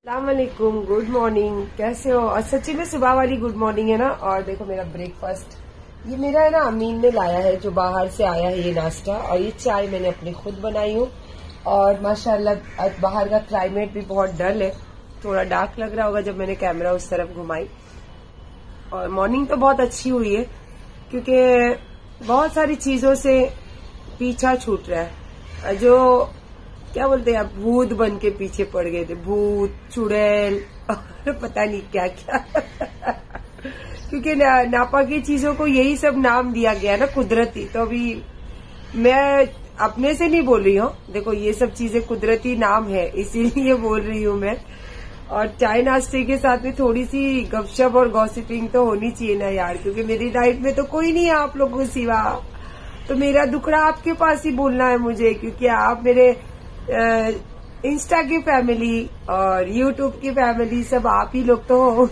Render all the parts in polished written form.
अस्सलामुअलैकुम, good morning. कैसे हो? और सच्ची में सुबह वाली गुड मॉर्निंग है ना। और देखो मेरा ब्रेकफास्ट, ये मेरा है ना, अमीन ने लाया है जो बाहर से आया है ये नाश्ता, और ये चाय मैंने अपनी खुद बनाई हूँ। और माशाल्लाह आज बाहर का क्लाइमेट भी बहुत डल है, थोड़ा डार्क लग रहा होगा जब मैंने कैमरा उस तरफ घुमाई। और मॉर्निंग तो बहुत अच्छी हुई है क्योंकि बहुत सारी चीजों से पीछा छूट रहा है। जो क्या बोलते हैं, भूत बन के पीछे पड़ गए थे, भूत, चुड़ैल और पता नहीं क्या क्या क्योंकि नापा की चीजों को यही सब नाम दिया गया ना, कुदरती। तो अभी मैं अपने से नहीं बोल रही हूँ, देखो ये सब चीजें कुदरती नाम है इसीलिए बोल रही हूँ मैं। और चाय नाश्ते के साथ में थोड़ी सी गपशप और गॉसिपिंग तो होनी चाहिए ना यार, क्योंकि मेरी लाइफ में तो कोई नहीं है आप लोगों के सिवा। तो मेरा दुखड़ा आपके पास ही बोलना है मुझे, क्योंकि आप मेरे इंस्टा की फैमिली और यूट्यूब की फैमिली सब आप ही लोग तो हो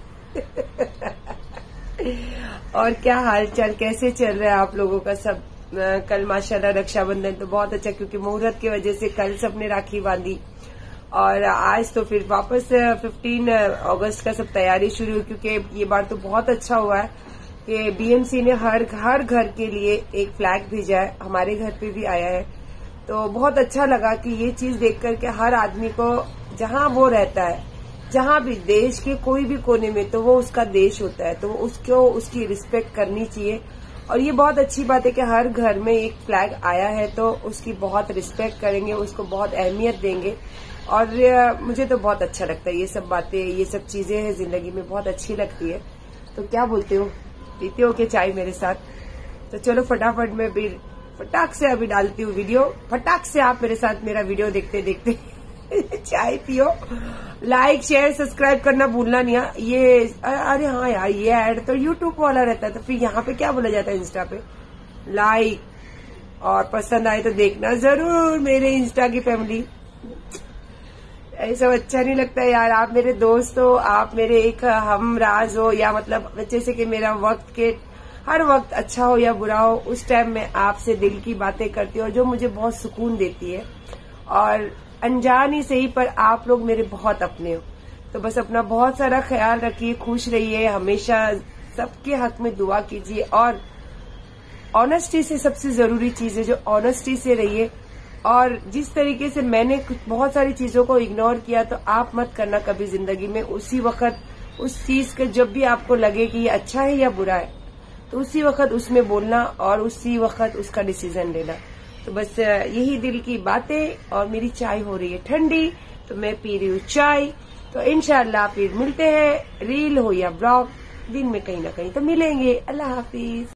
और क्या हाल चाल, कैसे चल रहा है आप लोगों का सब? कल माशाल्लाह रक्षाबंधन तो बहुत अच्छा, क्योंकि मुहूर्त की वजह से कल सबने राखी बांधी। और आज तो फिर वापस 15 अगस्त का सब तैयारी शुरू हुई, क्योंकि ये बार तो बहुत अच्छा हुआ है कि बीएमसी ने हर घर के लिए एक फ्लैग भेजा है। हमारे घर पे भी आया है, तो बहुत अच्छा लगा कि ये चीज देख करके हर आदमी को, जहां वो रहता है, जहां भी देश के कोई भी कोने में, तो वो उसका देश होता है, तो उसको उसकी रिस्पेक्ट करनी चाहिए। और ये बहुत अच्छी बात है कि हर घर में एक फ्लैग आया है, तो उसकी बहुत रिस्पेक्ट करेंगे, उसको बहुत अहमियत देंगे। और मुझे तो बहुत अच्छा लगता है ये सब बातें, ये सब चीजें हैं जिंदगी में बहुत अच्छी लगती है। तो क्या बोलते हो, पीते हो क्या चाय मेरे साथ? तो चलो फटाफट मैं भी फटाक से अभी डालती हूँ वीडियो, फटाक से आप मेरे साथ मेरा वीडियो देखते देखते चाय पियो। लाइक शेयर सब्सक्राइब करना भूलना नहीं है। ये अरे हाँ यार, ये ऐड तो यूट्यूब वाला रहता है, तो फिर यहाँ पे क्या बोला जाता है इंस्टा पे? लाइक, और पसंद आए तो देखना जरूर मेरे इंस्टा की फैमिली। ऐसा अच्छा नहीं लगता यार, आप मेरे दोस्त हो, आप मेरे एक हमराज हो, या मतलब जैसे कि मेरा वक्त के हर वक्त अच्छा हो या बुरा हो, उस टाइम में आपसे दिल की बातें करती हूँ जो मुझे बहुत सुकून देती है। और अनजान ही सही पर आप लोग मेरे बहुत अपने हो। तो बस अपना बहुत सारा ख्याल रखिए, खुश रहिए, हमेशा सबके हक में दुआ कीजिए। और ऑनेस्टी से सबसे जरूरी चीज है, जो ऑनेस्टी से रहिए। और जिस तरीके से मैंने बहुत सारी चीजों को इग्नोर किया, तो आप मत करना कभी जिंदगी में। उसी वक्त उस चीज के जब भी आपको लगे कि ये अच्छा है या बुरा है, तो उसी वक्त उसमें बोलना और उसी वक्त उसका डिसीजन लेना। तो बस यही दिल की बातें। और मेरी चाय हो रही है ठंडी, तो मैं पी रही हूँ चाय। तो इंशाल्लाह फिर मिलते हैं, रील हो या ब्लॉग, दिन में कहीं ना कहीं तो मिलेंगे। अल्लाह हाफिज।